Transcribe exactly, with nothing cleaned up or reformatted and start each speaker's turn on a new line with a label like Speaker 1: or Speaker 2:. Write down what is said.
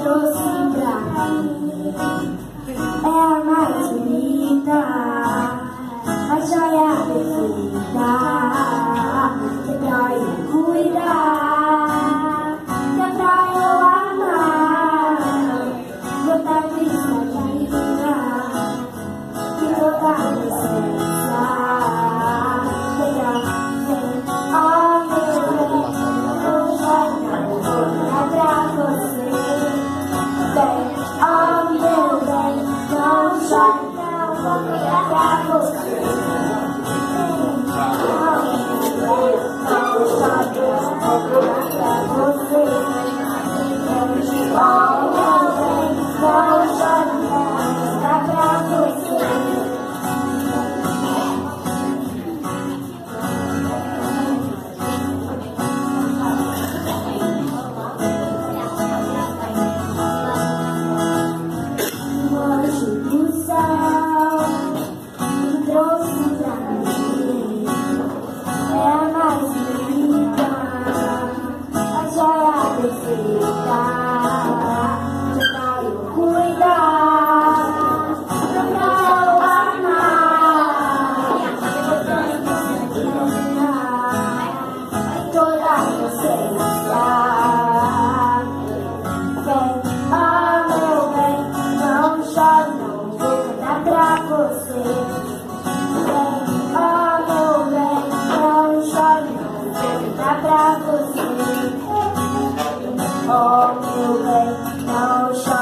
Speaker 1: trouxe pra mim é a mais bonita, a joia perfeita, que é pra eu cuidar, que é pra eu amar, botar cristã divina, que toda a essência, pegar, vem, ó meu bem, não vai não vou pra você, vem, ó meu bem, não vai não vou pra você, vem, ó meu bem, não vai não vou pra você, vem, ó meu bem, não vai não pra você. Oh, meu bem, não chore.